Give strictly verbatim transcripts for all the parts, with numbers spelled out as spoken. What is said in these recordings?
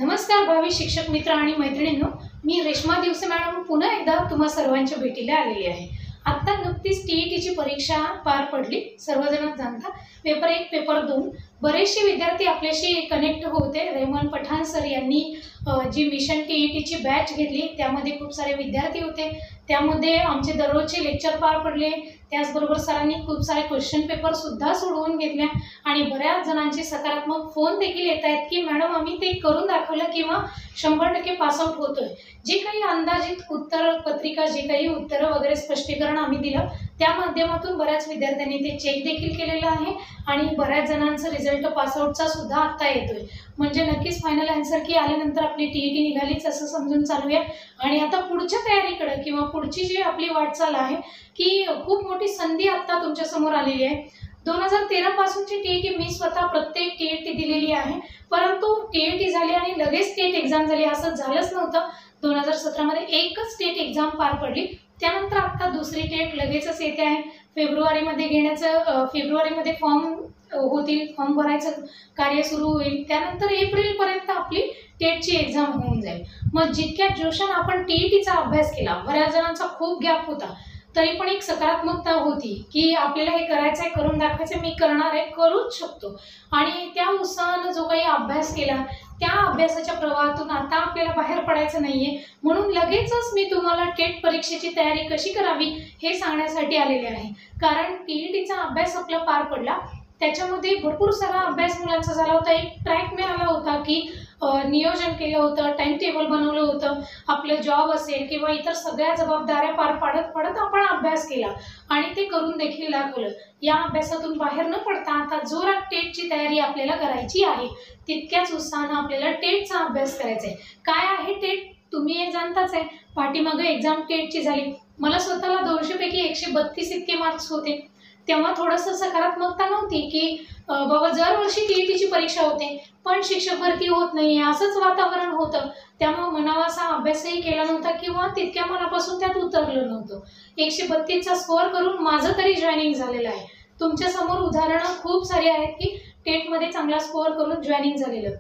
नमस्कार भावी शिक्षक मित्र आणि मैत्रिणींनो, मी रेश्मा दिवसे मॅडम पुन्हा एकदा तुम्हा सर्वांच्या भेटीला आलेली आहे। आता नुकतीच टीईटीची परीक्षा पार पडली, सर्वजण जाणता। पेपर एक पेपर दोन बरेचसे विद्यार्थी आपल्याशी कनेक्ट होते। रेमन पठाण सर यांनी जी मिशन टीईटीची बॅच घेतली त्यामध्ये खूप सारे विद्यार्थी होते। त्यामध्ये आमचे दररोजचे लेक्चर पार पडले, त्याचबरोबर सरांनी खूप सारे क्वेश्चन पेपर सुद्धा सोडवून घेतले आणि बऱ्याच जणांचे सकारात्मक फोन देखील येत आहेत की मॅडम आम्ही ते करून दाखवलं किंवा शंभर टक्के पास आउट होतोय। जे काही अंदाजित उत्तर पत्रिका जे काही उत्तर वगैरे स्पष्टीकरण आम्ही दिलं त्या माध्यमातून बऱ्याच विद्यार्थ्यांनी ते चेक देखील केलेलं आहे आणि बऱ्याच जणांचा रिझल्ट पास आउटचा सुद्धा आता येतोय। म्हणजे नक्कीच फायनल आन्सर की आल्यानंतर आपली टीईटी निघालीच असं समजून चालूया। आणि आता पुढच्या तयारीकडे किंवा पुढची जी आपली वाटचाल आहे की खूप मोठी संधी आता तुमच्या समोर आलेली आहे। दोन हजार तेरा पासूनची टीईटी मी स्वतः प्रत्येक टीईटी दिलेली आहे, परंतु टीईटी झाली आणि लगेच स्टेट एक्झाम झाली असं झालंच नव्हतं। दोन हजार सतरा मध्ये एकच स्टेट एक्झाम पार पडली, त्यानंतर आता दुसरी टेट लगेचच येते आहे। फेब्रुवारीमध्ये घेण्याचं फेब्रुवारीमध्ये फॉर्म होतील, फॉर्म भरायचं कार्य सुरू होईल, त्यानंतर एप्रिल पर्यंत आपली टेटची एक्झाम होऊन जाईल। मग जितक्या जोशाने आपण टीईटीचा अभ्यास केला, बऱ्याच जणांचा खूप गॅप होता, तरी पण एक सकारात्मकता होती की आपल्याला हे करायचं आहे, करून दाखवायचं, मी करणार आहे, करूच शकतो। आणि त्या उत्साहाने जो काही अभ्यास केला त्या अभ्यासाच्या प्रवाहातून आता आपल्याला बाहेर पडायचं नाहीये, म्हणून लगेचच मी तुम्हाला टेट परीक्षेची तयारी कशी करावी हे सांगण्यासाठी आलेले आहे। कारण टीईटीचा अभ्यास आपला पार पडला, त्याच्यामध्ये भरपूर सारा अभ्यास मुलांचा झाला होता। एक ट्रॅक मिळाला होता की नियोजन केलं होतं, टाइम टेबल बनवलं होतं, आपलं जॉब असेल किंवा इतर सगळ्या जबाबदाऱ्या पार पाडत पडत आपण अभ्यास केला आणि ते करून देखील दाखवलं। या अभ्यासातून बाहेर न पडता आता जोरात टेटची तयारी आपल्याला करायची आहे, तितक्याच उत्साहाने आपल्याला टेटचा अभ्यास करायचा आहे। काय आहे टेट तुम्ही हे जाणताच आहे, पाठीमागे एक्झाम टेटची झाली, मला स्वतःला दोनशे पैकी एकशे बत्तीस इतके मार्क्स होते। तेव्हा थोडंसं सकारात्मकता नव्हती की बाबा दरवर्षी टीईटीची परीक्षा होते पण शिक्षक भरती होत नाही असंच वातावरण होतं, त्यामुळे मनावा असा अभ्यासही केला नव्हता किंवा तितक्या मनापासून त्यात उतरलं नव्हतं। एकशे बत्तीसचा स्कोअर करून माझं तरी जॉईनिंग झालेलं आहे। तुमच्या समोर उदाहरणं खूप सारी आहेत की टेटमध्ये चांगला स्कोअर करून जॉईनिंग झालेलं,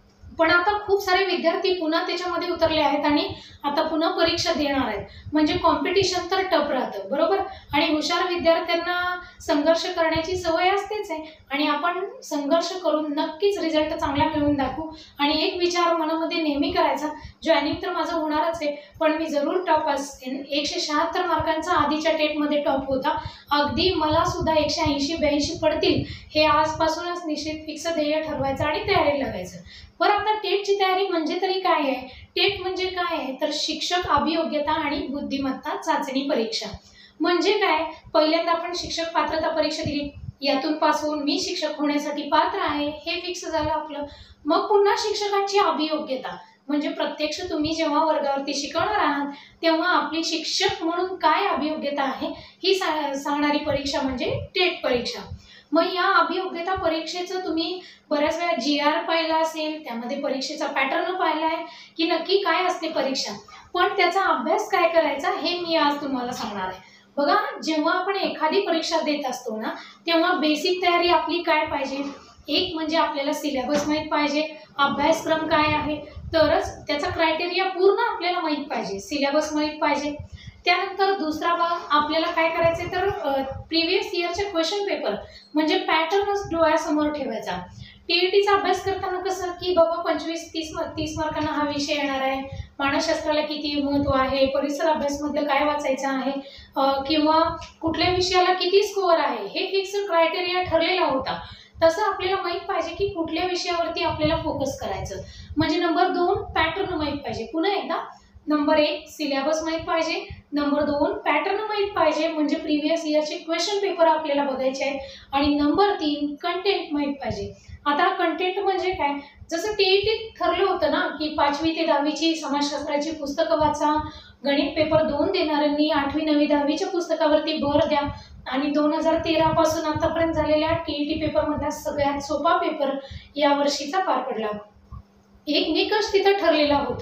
पण आता खूप सारे विद्यार्थी पुन्हा त्याच्यामध्ये उतरले आहेत आणि आता पुन्हा परीक्षा देणार आहेत। म्हणजे कॉम्पिटिशन तर टफ राहतं बरोबर, आणि हुशार विद्यार्थ्यांना संघर्ष करण्याची सवय असतेच आहे आणि आपण संघर्ष करून नक्कीच रिझल्ट चांगला मिळवून दाखवू। आणि एक विचार मनामध्ये नेहमी करायचा, जॉईनिंग तर माझं होणारच आहे पण मी जरूर टॉप असेन। एकशे शहात्तर मार्कांचा आधीच्या टेटमध्ये टॉप होता, अगदी मला सुद्धा एकशे ऐंशी ब्याऐंशी पडतील हे आजपासूनच निश्चित फिक्स ध्येय ठरवायचं आणि तयारी लागायचं। बरं, आता टेटची तयारी म्हणजे तरी काय आहे? टेट म्हणजे काय आहे तर शिक्षक अभियोग्यता आणि बुद्धिमत्ता चाचणी परीक्षा। म्हणजे काय, पहिल्यांदा आपण शिक्षक पात्रता परीक्षा दिली, यातून पास होऊन मी शिक्षक होण्यासाठी पात्र आहे हे फिक्स झालं आपलं। मग पुन्हा शिक्षकांची अभियोग्यता म्हणजे प्रत्यक्ष तुम्ही जेव्हा वर्गावरती शिकवणार आहात तेव्हा आपली शिक्षक म्हणून काय अभियोग्यता आहे ही सांगणारी परीक्षा म्हणजे टेट परीक्षा। मग या अभियोग्यता परीक्षेचं तुम्ही बऱ्याच वेळा जी आर पाहिला असेल, त्यामध्ये परीक्षेचा पॅटर्न पाहिला आहे की नक्की काय असते परीक्षा, पण त्याचा अभ्यास काय करायचा हे मी आज तुम्हाला सांगणार आहे। बघा, जेव्हा आपण एखादी परीक्षा देत असतो ना तेव्हा बेसिक तयारी आपली काय पाहिजे, एक म्हणजे आपल्याला सिलेबस माहीत पाहिजे, अभ्यासक्रम काय आहे, तरच त्याचा क्रायटेरिया पूर्ण आपल्याला माहीत पाहिजे, सिलेबस माहीत पाहिजे। त्यानंतर दुसरा भाग आपल्याला काय करायचे तर प्रिव्हियस इयरचे क्वेश्चन पेपर म्हणजे पॅटर्नच डोळ्यासमोर ठेवायचा। टीईटीचा अभ्यास करताना कसं की बाबा पंचवीस तीस तीस मार्कांना हा विषय येणार आहे, मानसशास्त्राला किती महत्त्व आहे, परिसर अभ्यासमधलं काय वाचायचं आहे किंवा कुठल्या विषयाला किती स्कोअर आहे हे फिक्स क्रायटेरिया ठरलेला होता। तसं आपल्याला माहीत पाहिजे की कुठल्या विषयावरती आपल्याला फोकस करायचं। म्हणजे नंबर दोन पॅटर्न माहीत पाहिजे। पुन्हा एकदा, नंबर एक सिलेबस माहीत पाहिजे, नंबर दोन पॅटर्न माहीत पाहिजे म्हणजे प्रिव्हियस इयरचे क्वेश्चन पेपर आपल्याला बघायचे आहेत, आणि नंबर तीन कंटेंट माहीत पाहिजे। आता कंटेंट म्हणजे काय, जसं टीईटीत ठरलं होतं ना की पाचवी ते दहावीची समाजशास्त्राची पुस्तकं वाचा, गणित पेपर दोन देणाऱ्यांनी आठवी नववी दहावीच्या पुस्तकावरती भर द्या, आणि दोन हजार तेरा पासून आतापर्यंत झालेल्या टीईटी पेपरमधला सगळ्यात सोपा पेपर या वर्षीचा पार पडला। एक निकष तिथं ठरलेला होता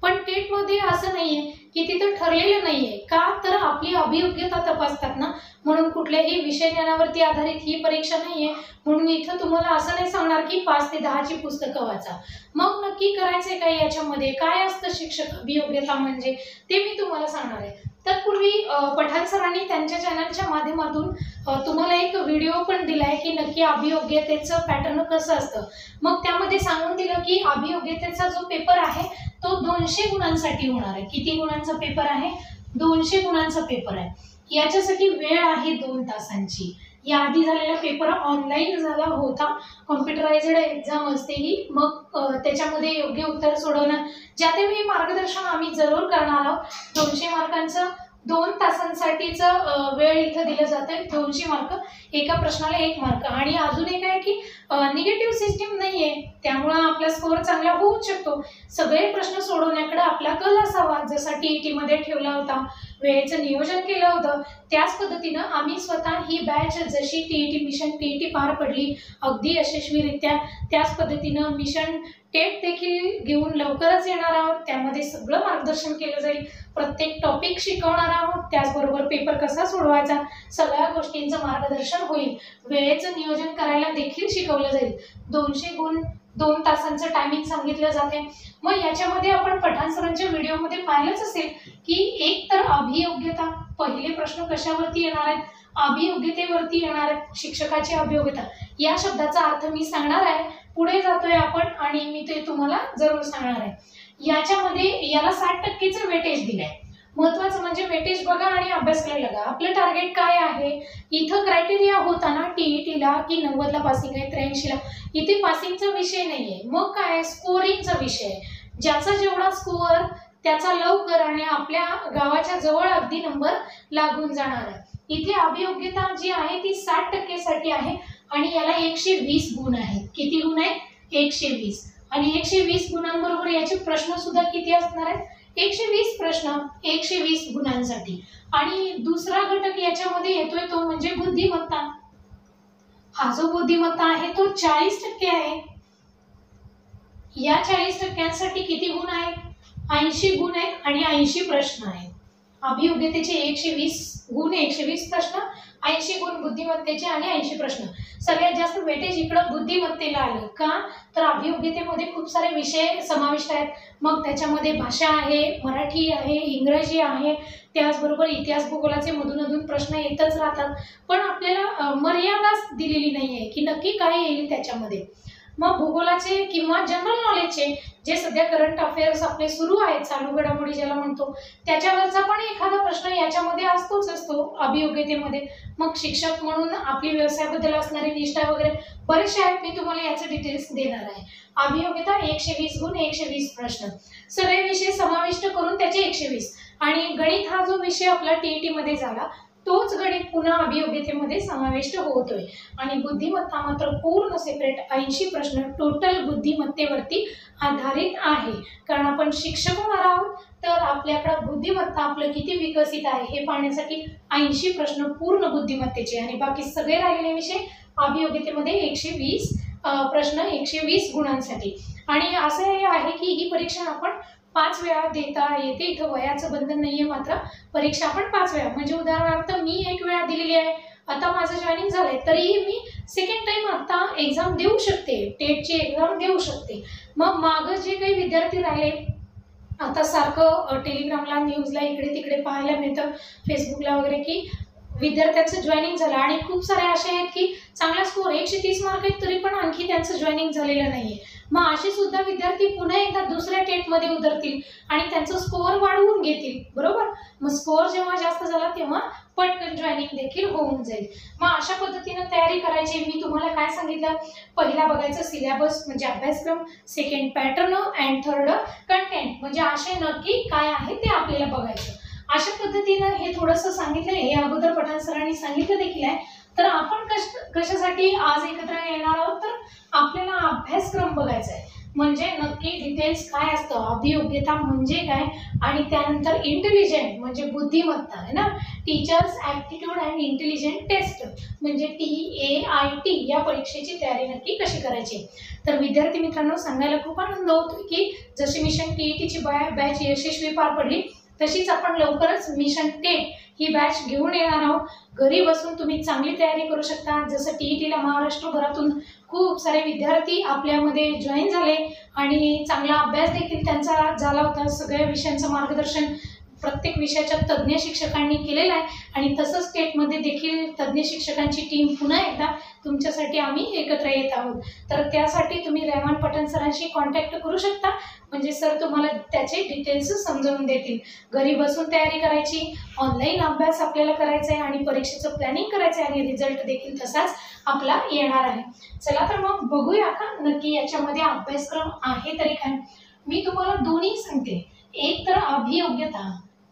पण टेट मध्ये असं नाहीये की तिथं ठरलेलं नाहीये का, तर आपली अभियोग्यता तपासतात ना, म्हणून कुठल्याही विषय ज्ञानावरती आधारित ही परीक्षा नाहीये. म्हणून मी इथं तुम्हाला असं नाही सांगणार की पाच ते दहा ची पुस्तकं वाचा. मग नक्की करायचंय काय याच्यामध्ये, काय असतं शिक्षक अभियोग्यता म्हणजे, ते मी तुम्हाला सांगणार आहे. तत्पूर्वी पठाण सरांनी त्यांच्या चॅनलच्या माध्यमातून तुम्हाला एक व्हिडिओ पण दिलाय की नक्की अभियोग्यतेचं पॅटर्न कसं असतं. मग त्यामध्ये सांगून दिलं की अभियोग्यतेचा जो पेपर आहे तो दोनशे गुणांसाठी होणार आहे. किती गुणांचा पेपर आहे? दोनशे गुणांचा पेपर आहे. याच्यासाठी वेळ आहे दोन तासांची. याआधी झालेला पेपर ऑनलाईन झाला होता, कॉम्प्युटरायझ्ड एक्झाम असते ही. मग त्याच्यामध्ये योग्य उत्तर सोडवणं, ज्या ते मी मार्गदर्शन आम्ही जरूर करणार आहोत. दोनशे मार्कांचं दोन तासांसाठीचं वेळ इथं दिलं जातं. दोनशे मार्क, एका प्रश्नाला एक मार्क. आणि अजून एक आहे की निगेटिव्ह सिस्टीम नाहीये, त्यामुळे आपला स्कोअर चांगला होऊ शकतो. सगळे प्रश्न सोडवण्याकडे आपला कल असावा. जसा टीईटी मध्ये ठेवला होता, वेळेचं नियोजन केलं होतं, त्याच पद्धतीनं आम्ही स्वतः ही बॅच जशी टीईटी मिशन टीईटी पार पडली अगदी यशस्वीरित्या, त्याच पद्धतीनं मिशन टेट देखील घेऊन लवकरच येणार आहोत. त्यामध्ये सगळं मार्गदर्शन केलं जाईल, प्रत्येक टॉपिक शिकवणार आहोत, त्याचबरोबर पेपर कसा सोडवायचा सगळ्या गोष्टींचं मार्गदर्शन होईल. वेळेचं नियोजन करायला देखील शिकवलं जाईल. दोनशे गुण, दोन तासांचं टायमिंग सांगितलं जाते. मग याच्यामध्ये आपण पठाण सरांच्या व्हिडिओमध्ये पाहिलंच असेल की एक तर अभियोग्यता, पहिले प्रश्न कशावरती येणार आहेत? अभियोग्यतेवरती येणार आहेत. शिक्षकाची अभियोग्यता या शब्दाचा अर्थ मी सांगणार आहे. पुढे जातोय आपण आणि मी ते तुम्हाला जरूर सांगणार आहे. याच्यामध्ये याला साठ टक्केचं वेटेज दिलंय. महत्वाचं म्हणजे वेटेज बघा आणि अभ्यास करायला लागा. आपलं टार्गेट काय आहे? इथं क्रायटेरिया होता ना टीईटीला की नव्वदला पासिंग आहे, त्र्याऐंशीला. इथे पासिंगचा विषय नाहीये, मग काय स्कोरिंगचा विषय आहे. ज्याचा जेवढा स्कोअर त्याचा लवकर आणि आपल्या गावाच्या जवळ अगदी नंबर लागून जाणार आहे. इथे अभियोग्यता जी आहे ती साठ टक्केसाठी आहे आणि याला एकशे वीस गुण आहेत. किती गुण आहेत? एकशे वीस. आणि एकशे वीस गुणांबरोबर याचे प्रश्न सुद्धा किती असणार आहेत? एकशे वीस प्रश्न एकशे वीस गुणांसाठी. आणि दुसरा घटक याच्यामध्ये येतोय तो म्हणजे बुद्धिमत्ता. हा जो बुद्धिमत्ता आहे तो चाळीस टक्के आहे. या चाळीस टक्क्यांसाठी किती गुण आहेत? ऐंशी गुण आहेत आणि ऐंशी प्रश्न आहेत. अभियोग्यतेचे एकशे वीस गुण, एकशे वीस प्रश्न, ऐंशी गुण बुद्धिमत्तेचे आणि ऐंशी प्रश्न. सगळ्यात जास्त वेटेज इकडं बुद्धिमत्तेला आलं का, तर अभियोग्यतेमध्ये खूप सारे विषय समाविष्ट आहेत. मग त्याच्यामध्ये भाषा आहे, मराठी आहे, इंग्रजी आहे, त्याचबरोबर इतिहास भूगोलाचे मधून मधून प्रश्न येतच राहतात. पण आपल्याला मर्यादा दिलेली नाहीये की नक्की काय येईल त्याच्यामध्ये. मग भूगोलाचे किंवा जनरल नॉलेजचे जे सध्या करंट अफेअर्स आपले सुरू आहेत, चालू घडामोडी ज्याला म्हणतो, त्याच्यावरचा पण एखादा प्रश्न याच्यामध्ये असतोच असतो अभियोग्यतेमध्ये. मग शिक्षक म्हणून आपली व्यवसायाबद्दल असणारी निष्ठा वगैरे बरेचसे आहेत, मी तुम्हाला याचे डिटेल्स देणार आहे. अभियोग्यता एकशे वीस गुण, एकशे वीस प्रश्न, सगळे विषय समाविष्ट करून त्याचे एकशे वीस. आणि गणित हा जो विषय आपला टीईटी मध्ये झाला तोच गणित पुन्हा अभियोग्यतेमध्ये समाविष्ट होतोय. आणि बुद्धिमत्ता मात्र पूर्ण सेपरेट ऐंशी प्रश्न टोटल बुद्धिमत्तेवरती आधारित आहे. कारण आपण शिक्षक होणार आहोत तर आपल्याकडे बुद्धिमत्ता आपलं किती विकसित आहे हे पाहण्यासाठी ऐंशी प्रश्न पूर्ण बुद्धिमत्तेचे आणि बाकी सगळे राहिलेले विषय अभियोग्यतेमध्ये एकशे वीस प्रश्न एकशे वीस गुणांसाठी. आणि असं आहे की ही परीक्षा आपण पाच वेळा देता येते. इथं वयाचं बंधन नाहीये, मात्र परीक्षा आपण पाच वेळा, म्हणजे उदाहरणार्थ मी एक वेळा दिलेली आहे, आता माझं जॉईनिंग झालंय, तरीही मी सेकंड टाइम आता एक्झाम देऊ शकते, टेटची एक्झाम देऊ शकते. मग मागं जे काही विद्यार्थी राहिले, आता सारखं टेलिग्रामला न्यूजला इकडे तिकडे पाहायला मिळतं, फेसबुकला वगैरे, की विद्यार्थ्यांचं जॉईनिंग झालं आणि खूप सारे असे आहेत की चांगला स्कोर एकशे तीस मार्क आहेत तरी पण आणखी त्यांचं जॉईनिंग झालेलं नाहीये. मग असे सुद्धा विद्यार्थी पुन्हा एकदा दुसऱ्या टेटमध्ये उतरतील आणि त्यांचं स्कोअर वाढवून घेतील, बरोबर. मग स्कोअर जेव्हा जास्त झाला तेव्हा पटकन जॉईनिंग देखील होऊन जाईल. मग अशा पद्धतीने तयारी करायची. मी तुम्हाला काय सांगितलं, पहिला बघायचं सिलेबस म्हणजे अभ्यासक्रम, second pattern and third content, म्हणजे असे नक्की काय आहे ते आपल्याला बघायचं. अशा पद्धतीनं हे थोडंसं सांगितलं, हे अगोदर पठाण सरांनी सांगितलं देखील आहे. तर आपण कश कशासाठी आज एकत्र येणार आहोत, तर आपल्याला अभ्यासक्रम बघायचा आहे. म्हणजे नक्की डिटेल्स काय असतं, अभियोग्यता म्हणजे काय, आणि त्यानंतर इंटेलिजंट म्हणजे बुद्धिमत्ता आहे ना, teachers aptitude and intelligent test म्हणजे टी ए आय टी या परीक्षेची तयारी नक्की कशी करायची. तर विद्यार्थी मित्रांनो, सांगायला खूप आनंद होतो की जशी मिशन टी ई टीची बॅच यशस्वी पार पडली, तशीच आपण लवकरच मिशन टेट ही बॅच घेऊन येणार आहोत. घरी बसून तुम्ही चांगली तयारी करू शकता. जसं टी ई टीला महाराष्ट्रभरातून खूप सारे विद्यार्थी आपल्यामध्ये जॉईन झाले आणि चांगला अभ्यास देखील त्यांचा झाला होता. सगळ्या विषयांचं मार्गदर्शन प्रत्येक विषयाच्या तज्ज्ञ शिक्षकांनी केलेलं आहे आणि तसंच स्टेटमध्ये देखील तज्ज्ञ शिक्षकांची टीम पुन्हा एकदा तुमच्यासाठी आम्ही एकत्र येत आहोत. तर त्यासाठी तुम्ही रेहमान पठाण सरांशी कॉन्टॅक्ट करू शकता, म्हणजे सर तुम्हाला त्याचे डिटेल्स समजावून देतील. घरी बसून तयारी करायची, ऑनलाईन अभ्यास आपल्याला करायचा आहे आणि परीक्षेचं प्लॅनिंग करायचं आहे आणि रिझल्ट देखील तसाच आपला येणार आहे. चला तर मग बघूया का नक्की याच्यामध्ये अभ्यासक्रम आहे तरी काय. मी तुम्हाला दोन्ही सांगते. एक तर अभियोग्यता,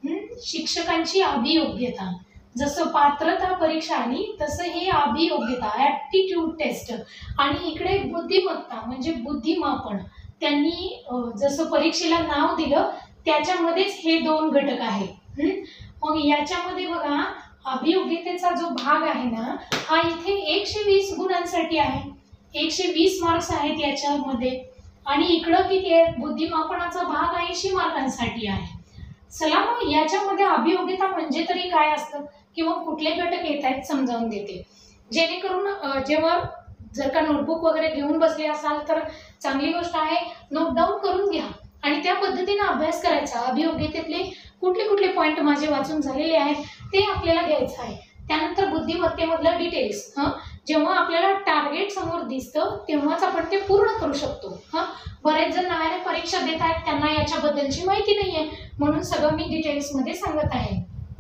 शिक्षकांची अभियोग्यता, जसं पात्रता परीक्षा आणि तसं हे अभियोग्यता ॲप्टिट्यूड टेस्ट, आणि इकडे बुद्धिमत्ता म्हणजे बुद्धिमापन. त्यांनी जसं परीक्षेला नाव दिलं त्याच्यामध्येच हे दोन घटक आहेत. मग याच्यामध्ये बघा, अभियोग्यतेचा जो भाग आहे ना, हा इथे एकशे वीस गुणांसाठी आहे. एकशे वीस मार्क्स आहेत याच्यामध्ये, आणि इकडं किती आहे, बुद्धिमापनाचा भाग ऐंशी मार्कांसाठी आहे. चला मग याच्यामध्ये अभियोग्यता म्हणजे तरी काय असतं किंवा कुठले घटक येत आहेत समजावून देते, जेणेकरून जेव्हा जर का नोटबुक वगैरे घेऊन बसले असाल तर चांगली गोष्ट आहे, नोट डाऊन करून घ्या आणि त्या पद्धतीने अभ्यास करायचा. अभियोग्यतेतले कुठले कुठले पॉईंट माझे वाचून झालेले आहेत ते आपल्याला घ्यायचं आहे. त्यानंतर बुद्धिमत्तेमधलं डिटेल्स, हां जेव्हा आपल्याला टार्गेट समोर दिसतं तेव्हाच आपण ते पूर्ण करू शकतो. हां बरेच जण नव्याने परीक्षा देत आहेत, त्यांना याच्याबद्दलची माहिती नाही आहे, म्हणून सगळं मी डिटेल्समध्ये सांगत आहे.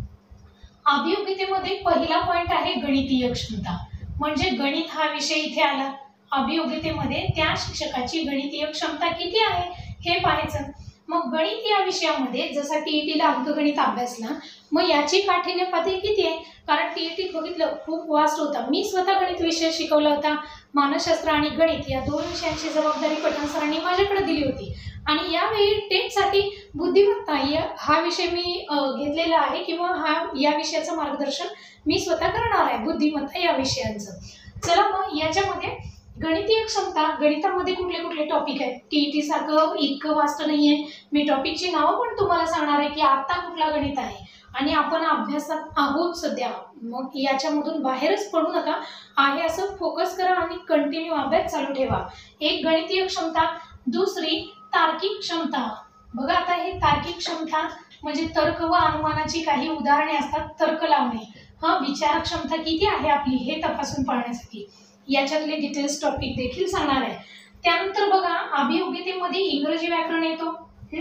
अभियोग्यतेमध्ये पहिला पॉईंट आहे गणितीय क्षमता, म्हणजे गणित हा विषय इथे आला. अभियोग्यतेमध्ये त्या शिक्षकाची गणितीय क्षमता किती आहे हे पाहायचं. मग गणित या विषयामध्ये जसं टी ई टीला अंकगणित अभ्यासला, मग याची काठिण्य पातळी किती आहे, कारण टी ई टी बघितलं खूप वास्ट होता. मी स्वतः गणित विषय शिकवला होता. मानसशास्त्र आणि गणित या दोन विषयांची जबाबदारी पठाण सरांनी माझ्याकडे दिली होती, आणि यावेळी टेटसाठी बुद्धिमत्ता हा विषय मी घेतलेला आहे, किंवा हा या विषयाचं मार्गदर्शन मी स्वतः करणार आहे, बुद्धिमत्ता या विषयांचं. चला मग याच्यामध्ये गणितीय क्षमता, गणितामध्ये कुठले कुठले टॉपिक आहेत. टी ई टी सारखं इतकं वास्ट नाही आहे. मी टॉपिकची नावं पण तुम्हाला सांगणार आहे की आता कुठला गणित आहे, आणि आपण अभ्यासात आहोत सध्या. मग याच्यामधून बाहेरच पडू नका, आहे असं फोकस करा आणि कंटिन्यू अभ्यास चालू ठेवा. एक गणितीय क्षमता, दुसरी तार्किक क्षमता. बघा आता हे तार्किक क्षमता म्हणजे तर्क व अनुमानाची काही उदाहरणे असतात, तर्क लावणे. हा विचार क्षमता किती आहे आपली हे तपासून पाहण्यासाठी याच्यातले डिटेल्स टॉपिक देखील सांगणार आहे. त्यानंतर बघा, अभियोग्यतेमध्ये इंग्रजी व्याकरण येतो.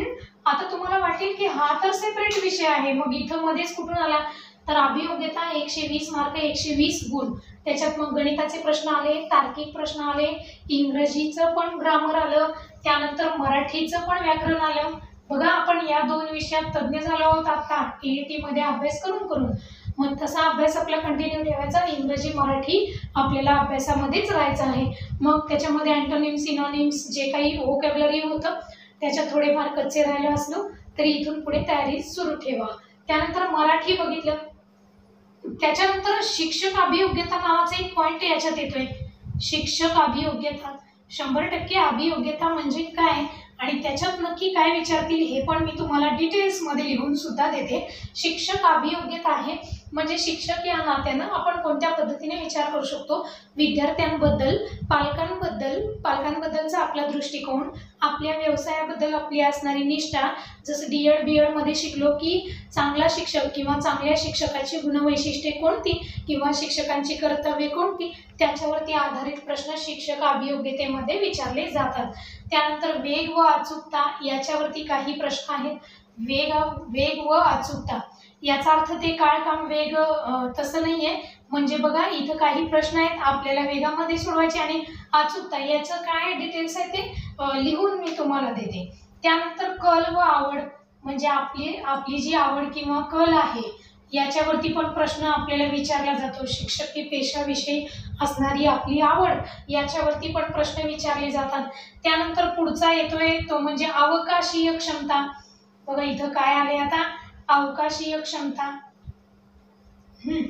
आता तुम्हाला वाटेल की हा तर सेपरेट विषय आहे, मग इथं मध्येच कुठून आला, तर अभियोग्यता एकशे वीस मार्क, एकशे वीस गुण. त्याच्यात मग गणिताचे प्रश्न आले, तार्किक प्रश्न आले, इंग्रजीचं पण ग्रामर आलं, त्यानंतर मराठीचं पण व्याकरण आलं. बघा आपण या दोन विषयात तज्ज्ञ झालो आहोत आता टी ई टी मध्ये अभ्यास करून करून. मग तसा अभ्यास आपला कंटिन्यू ठेवायचा. इंग्रजी मराठी आपल्याला अभ्यासामध्येच राहायचं आहे. मग त्याच्यामध्ये अँटोनिम, सिनोनिम्स जे काही व्होकॅब्युलरी होतं त्याच्यात थोडेफार कच्चे राहिलं असलो तरी इथून पुढे तयारी सुरू ठेवा. त्यानंतर मराठी बघितलं, त्याच्यानंतर शिक्षक अभियोग्यता नावाचा एक पॉईंट याच्यात येतोय. शिक्षक अभियोग्यता, शंभर टक्के अभियोग्यता म्हणजे काय आणि त्याच्यात नक्की काय विचारतील हे पण मी तुम्हाला डिटेल्समध्ये लिहून सुद्धा देते. शिक्षक अभियोग्यता आहे म्हणजे शिक्षक या नात्यानं आपण कोणत्या पद्धतीने विचार करू शकतो विद्यार्थ्यांबद्दल, पालकांबद्दल, पालकांबद्दलचा आपला दृष्टिकोन, आपल्या व्यवसायाबद्दल आपली असणारी निष्ठा. जसं डी एड बी एडमध्ये शिकलो की चांगला शिक्षक किंवा चांगल्या शिक्षकाची गुणवैशिष्ट्ये कोणती किंवा शिक्षकांची कर्तव्ये कोणती, त्याच्यावरती आधारित प्रश्न शिक्षक अभियोग्यतेमध्ये विचारले जातात. त्यानंतर वेग व अचूकता याच्यावरती काही प्रश्न आहेत. वेग वेग व अचूकता याचा अर्थ ते काळ काम वेग तसं नाही आहे. म्हणजे बघा इथं काही प्रश्न आहेत आपल्याला वेगामध्ये सोडवायचे आणि अचूकता याचं काय डिटेल्स आहे ते लिहून मी तुम्हाला देते. त्यानंतर कल व आवड म्हणजे आपली आपली जी आवड किंवा कल आहे याच्यावरती पण प्रश्न आपल्याला विचारला जातो. शिक्षकी पेशाविषयी असणारी आपली आवड याच्यावरती पण प्रश्न विचारले जातात. त्यानंतर पुढचा येतोय तो म्हणजे अवकाशीय क्षमता. बघा इथं काय आले आता, अवकाशीय क्षमता. हम्म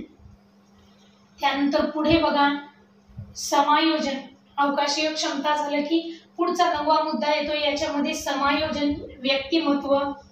त्यानंतर पुढे बघा समायोजन. अवकाशीय क्षमता झालं की पुढचा नववा मुद्दा येतो, याच्यामध्ये समायोजन, व्यक्तिमत्व.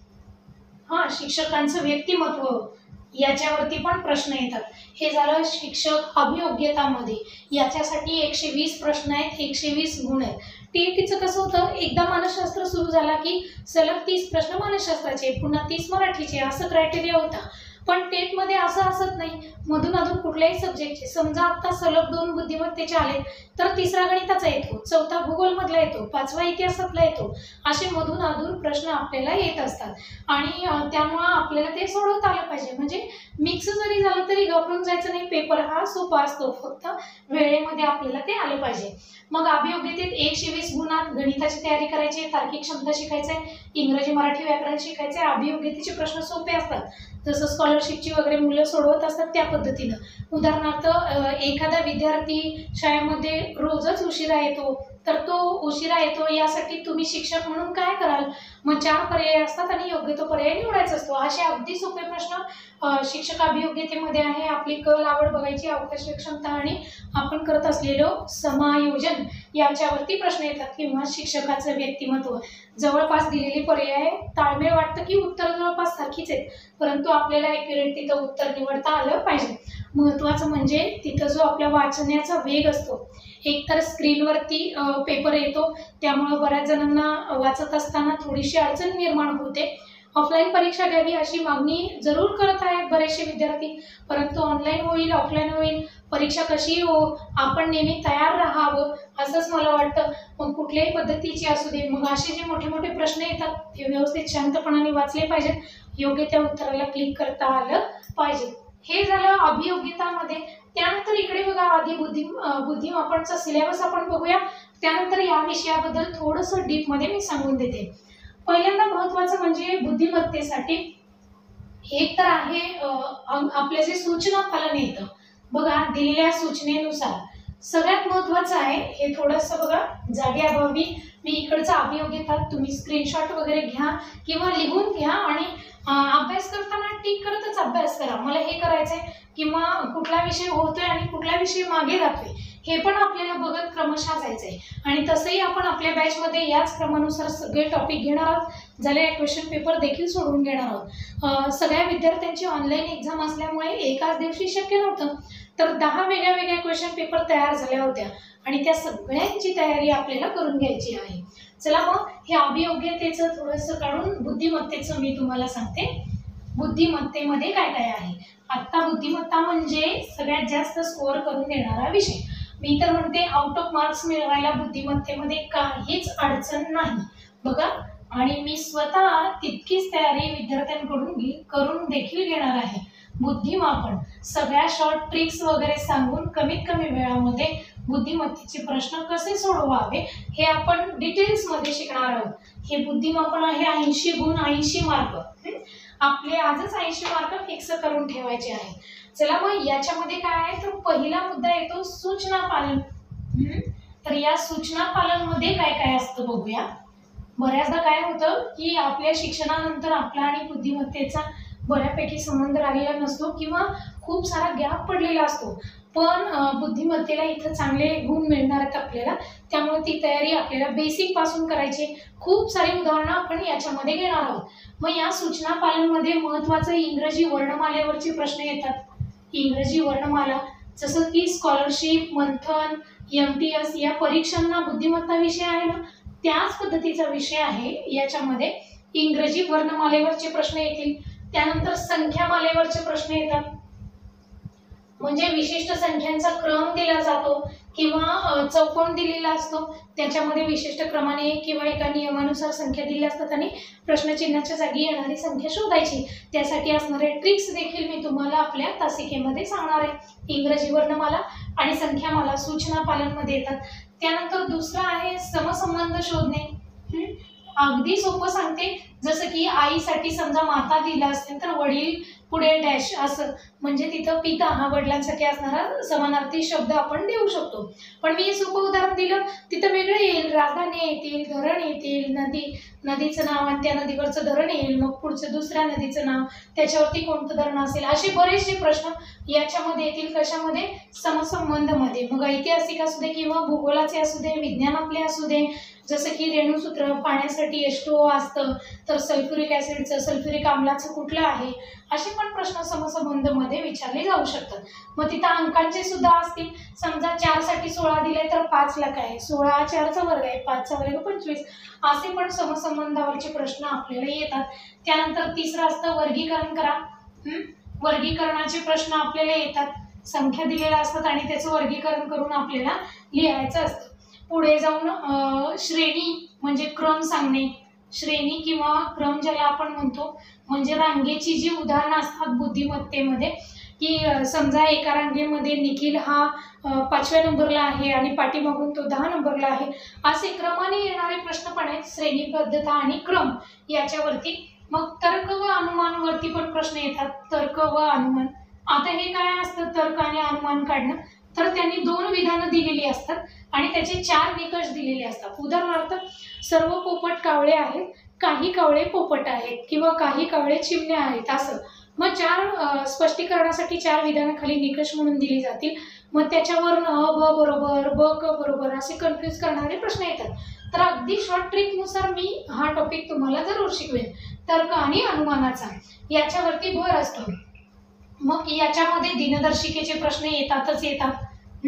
हा शिक्षकांचं व्यक्तिमत्व याच्यावरती पण प्रश्न येतात. हे झालं शिक्षक अभियोग्यतामध्ये. याच्यासाठी एकशे वीस प्रश्न आहेत, एकशे वीस गुण आहेत. टीईटीचं कसं होतं, एकदा मानसशास्त्र सुरू झाला की सलग तीस प्रश्न मानसशास्त्राचे, पुन्हा तीस मराठीचे, असं क्रायटेरिया होता. पण टेटमध्ये असं असत नाही, मधून अधून कुठल्याही सब्जेक्टचे. समजा आता सलग दोन बुद्धिमत्तेचे आले तर तिसरा गणिताचा येतो, चौथा भूगोलमधला येतो, पाचवा इतिहासातला येतो. असे मधून अधून प्रश्न आपल्याला येत असतात आणि त्यामुळं आपल्याला ते सोडवता आलं पाहिजे. म्हणजे मिक्स जरी झालं तरी घाबरून जायचं नाही, पेपर हा सोपा असतो, फक्त वेळेमध्ये आपल्याला ते आलं पाहिजे. मग अभियोग्यतेत एकशे वीस गुणात गणिताची तयारी करायची, तार्किक क्षमता शिकायचे, इंग्रजी मराठी व्याकरण शिकायचे. अभियोग्यतेचे प्रश्न सोपे असतात, जसं स्कॉलरशिपची वगैरे मुलं सोडवत असतात त्या पद्धतीनं. उदाहरणार्थ एखादा विद्यार्थी शाळेमध्ये रोजच उशिरा येतो, तर तो उशिरा येतो यासाठी तुम्ही शिक्षक म्हणून काय कराल? मग चार पर्याय असतात आणि योग्य तो पर्याय निवडायचा असतो. असे अगदी सोपे प्रश्न शिक्षक अभियोग्यतेमध्ये आहे. आपली कल आवड बघायची, अवकाशीय क्षमता आणि आपण करत असलेलो समायोजन याच्यावरती प्रश्न येतात. किंवा शिक्षकाचं व्यक्तिमत्व. जवळपास दिलेले पर्याय ताळमेळ वाटतं की उत्तर जवळपास सारखीच आहेत, परंतु आपल्याला ॲक्युरेट तिथं उत्तर निवडता आलं पाहिजे. महत्त्वाचं म्हणजे तिथं जो आपल्या वाचण्याचा वेग असतो, एकतर स्क्रीनवरती पेपर येतो, त्यामुळे बऱ्याच जणांना वाचत असताना थोडीशी अडचण निर्माण होते. ऑफलाईन परीक्षा घ्यावी अशी मागणी जरूर करत आहेत बरेचसे विद्यार्थी, परंतु ऑनलाईन होईल, ऑफलाईन होईल, परीक्षा कशी हो, आपण नेहमी तयार राहावं असंच मला वाटतं. मग कुठल्याही पद्धतीची असू दे, मग असे जे मोठे मोठे प्रश्न येतात ते व्यवस्थित शांतपणाने वाचले पाहिजेत, योग्य त्या उत्तराला क्लिक करता आलं पाहिजे. हे झालं अभियोग्यतामध्ये. त्यानंतर इकडे बघा आधी बुद्धी बुद्धिमापनचा सिलेबस आपण बघूया. त्यानंतर या विषयाबद्दल थोडंसं डीपमध्ये मी सांगून देते. पहिल्यांदा महत्त्वाचं म्हणजे बुद्धिमत्तेसाठी एक तर आहे आपले जे सूचना पालन येतं. बघा दिलेल्या सूचनेनुसार सगळ्यात महत्त्वाचं आहे हे थोडंसं बघा जागेअभावी मी इकडचा अभियोग्यता तुम्ही स्क्रीनशॉट वगैरे घ्या किंवा लिहून घ्या आणि अभ्यास करताना टिक करतच अभ्यास करा. मला हे करायचंय किंवा कुठला विषय होतोय आणि कुठला विषय मागे राहतोय हे पण आपल्याला बघत क्रमशः जायचंय. आणि तसंही आपण आपल्या बॅचमध्ये याच क्रमानुसार सगळे टॉपिक घेणार आहोत. झाले क्वेश्चन पेपर देखील सोडवून घेणार आहोत. सगळ्या विद्यार्थ्यांची ऑनलाईन एक्झाम असल्यामुळे एकाच दिवशी शक्य नव्हतं, तर दहा वेगळ्या वेगळ्या क्वेश्चन पेपर तयार झाल्या होत्या आणि त्या सगळ्यांची तयारी आपल्याला करून घ्यायची आहे. चला मग हे अभियोग्यतेचं थोडंसं काढून बुद्धिमत्तेचं मी तुम्हाला सांगते. बुद्धिमत्तेमध्ये काय काय आहे. आत्ता बुद्धिमत्ता म्हणजे सगळ्यात जास्त स्कोअर करून देणारा विषय. मी तर म्हणते आउट ऑफ मार्क्स मिळवायला बुद्धिमत्तेमध्ये काहीच अडचण नाही बघा. आणि मी स्वतः तितकीच तयारी विद्यार्थ्यांकडून करून देखील घेणार आहे. बुद्धिमापन सगळ्या शॉर्ट ट्रिक्स वगैरे सांगून कमीत कमी वेळामध्ये बुद्धिमत्तेचे प्रश्न कसे सोडवावे हे आपण डिटेल्समध्ये शिकणार आहोत. हे बुद्धिमापन आहे ऐंशी गुण ऐंशी मार्क. आपले आजच ऐंशी मार्क फिक्स करून ठेवायचे आहे. चला मग याच्यामध्ये काय आहे तर पहिला मुद्दा येतो सूचना पालन. तर या सूचना पालन मध्ये काय काय असतं बघूया. बऱ्याचदा काय होतं की आपल्या शिक्षणानंतर आपला आणि बुद्धिमत्तेचा बऱ्यापैकी संबंध राहिलेला नसतो किंवा खूप सारा गॅप पडलेला असतो, पण बुद्धिमत्तेला इथं चांगले गुण मिळणार आहेत आपल्याला, त्यामुळे ती तयारी आपल्याला बेसिक पासून करायची. खूप सारी उदाहरणं आपण याच्यामध्ये घेणार आहोत. मग या सूचना पालनमध्ये महत्त्वाचं इंग्रजी वर्णमालेवरचे प्रश्न येतात. इंग्रजी वर्णमाला जसं की scholarship, Manthan, M T S या परीक्षांना बुद्धिमत्ता विषय आहे ना, त्याच पद्धतीचा विषय आहे. याच्यामध्ये इंग्रजी वर्णमालेवरचे प्रश्न येतील. त्यानंतर संख्यामालेवरचे प्रश्न येतात, म्हणजे विशिष्ट संख्यांचा क्रम दिला जातो किंवा चौकोन दिलेला असतो, त्याच्यामध्ये विशिष्ट क्रमाने किंवा एका नियमानुसार संख्या दिल्या असतात आणि प्रश्नचिन्हाच्या जागी येणारी संख्या शोधायची. त्यासाठी असणारे ट्रिक्स देखील मी तुम्हाला आपल्या तासिकेमध्ये सांगणार आहे. इंग्रजी वर्णमाला आणि संख्यामाला सूचना पालनमध्ये येतात. त्यानंतर दुसरा आहे समसंबंध शोधणे. अगदी सोपं सांगते. जसं की आईसाठी समजा माता दिला असेल तर वडील पुढे डॅश असं, म्हणजे तिथं पिता हा वडिलांसाठी असणारा समानार्थी शब्द आपण देऊ शकतो. पण मी सोपं उदाहरण दिलं, तिथं वेगळं येईल, राजधानी येतील, धरण येतील, नदी नदीचं नाव आणि त्या नदीवरचं धरण येईल, मग पुढचं दुसऱ्या नदीचं नाव, त्याच्यावरती कोणतं धरण असेल, असे बरेचसे प्रश्न याच्यामध्ये येतील. कशामध्ये? समसंबंधमध्ये. मग ऐतिहासिक असू दे किंवा भूगोलाचे असू दे, विज्ञानातले असू दे, जसं की रेणुसूत्र, पाण्यासाठी एच टू ओ असतं, तर सल्फ्युरिक ॲसिडचं, सल्फ्युरिक आम्लाचं कुठलं आहे, असे पण प्रश्न समसंबंधमध्ये विचारले जाऊ शकतात. मग तिथं अंकांचे सुद्धा असतील. समजा चारसाठी सोळा दिले तर पाचला काय, सोळा चारचा वर्ग आहे, पाचचा वर्ग पंचवीस, असे पण समसंबंधावरचे प्रश्न आपल्याला येतात. त्यानंतर तिसरं असतं वर्गीकरण करा. वर्गीकरणाचे प्रश्न आपल्याला येतात. संख्या दिलेल्या असतात आणि त्याचं वर्गीकरण करून आपल्याला लिहायचं असतं. पुढे जाऊन श्रेणी म्हणजे क्रम सांगणे. श्रेणी किंवा क्रम ज्याला आपण म्हणतो, म्हणजे रांगेची जी उदाहरणं असतात बुद्धिमत्तेमध्ये, की समजा एका रांगेमध्ये निखिल हा पाचव्या नंबरला आहे आणि पाठीमागून तो दहा नंबरला आहे, असे क्रमाने येणारे प्रश्न पण आहेत. श्रेणीबद्धता आणि क्रम याच्यावरती. मग तर्क व अनुमानवरती पण प्रश्न येतात. तर्क व अनुमान. आता हे काय असतं तर्क आणि अनुमान काढणं? तर त्यांनी दोन विधानं दिलेली असतात आणि त्याचे चार निकष दिलेले असतात. उदाहरणार्थ, सर्व पोपट कावळे आहेत, काही कावळे पोपट आहेत किंवा काही कावळे चिमण्या आहेत, असं. मग चार स्पष्टीकरणासाठी चार विधानं खाली निकष म्हणून दिली जातील. मग त्याच्यावर अ ब बरोबर, ब क बरोबर असे कन्फ्यूज करणारे प्रश्न येतात. तर अगदी शॉर्ट ट्रिकनुसार मी हा टॉपिक तुम्हाला जरूर शिकवेन. तर्क आणि अनुमानाचा याच्यावरती भर असतो. मग याच्यामध्ये दिनदर्शिकेचे प्रश्न येतातच येतात.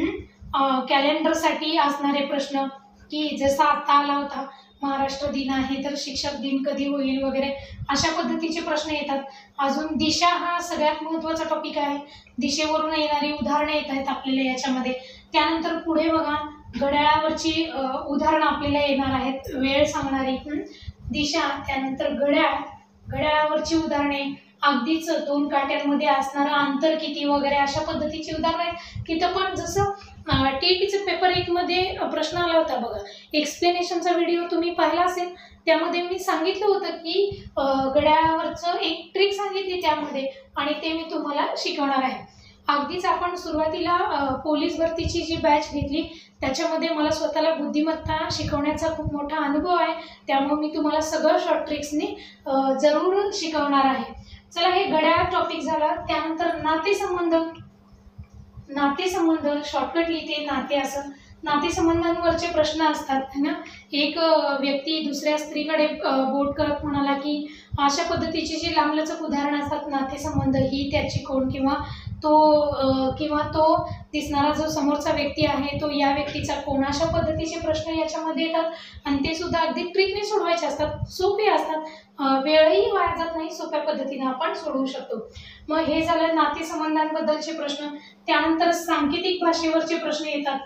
कॅलेंडरसाठी असणारे प्रश्न, की जसा आता आला होता महाराष्ट्र दिन आहे तर शिक्षक दिन कधी होईल वगैरे, अशा पद्धतीचे प्रश्न येतात. अजून दिशा हा सगळ्यात महत्त्वाचा टॉपिक आहे. दिशेवरून येणारी उदाहरणं येत आहेत आपल्याला याच्यामध्ये. त्यानंतर पुढे बघा, घड्याळावरची उदाहरणं आपल्याला येणार आहेत, वेळ सांगणारी. दिशा, त्यानंतर घड्याळ, घड्याळावरची उदाहरणे, अगदीच दोन काट्यांमध्ये असणारं अंतर किती वगैरे, अशा पद्धतीची उदाहरणं आहेत. तिथं पण जसं टीईटीचं पेपर एक मध्ये प्रश्न आला होता बघा, एक्सप्लेनेशनचा व्हिडिओ तुम्ही पाहिला असेल, त्यामध्ये मी सांगितलं होतं की घड्याळावरचं एक ट्रिक सांगितली त्यामध्ये, आणि ते मी तुम्हाला शिकवणार आहे. अगदीच आपण सुरुवातीला पोलीस भरतीची जी बॅच घेतली त्याच्यामध्ये मला स्वतःला बुद्धिमत्ता शिकवण्याचा खूप मोठा अनुभव आहे. त्यामुळे मी तुम्हाला सगळं शॉर्ट ट्रिक्सनी जरूर शिकवणार आहे. चला, हे घड्याळ टॉपिक झाला. त्यानंतर नातेसंबंध. नातेसंबंध शॉर्टकट लिहिते नाते असं. नातेसंबंधांवरचे प्रश्न असतात है ना. एक व्यक्ती दुसऱ्या स्त्रीकडे बोट करत म्हणाला की, अशा पद्धतीची जी लांबलचक उदाहरणं असतात. नातेसंबंध, ही त्याची कोण, किंवा तो किंवा तो दिसणारा जो समोरचा व्यक्ती आहे तो या व्यक्तीचा कोण, अशा पद्धतीचे प्रश्न याच्यामध्ये येतात. आणि ते सुद्धा अगदी ट्रिकने सोडवायचे असतात, सोपे असतात, वेळही वाया जात नाही, सोप्या पद्धतीने आपण सोडवू शकतो. मग हे झालं नातेसंबंधांबद्दलचे प्रश्न. त्यानंतर सांकेतिक भाषेवरचे प्रश्न येतात.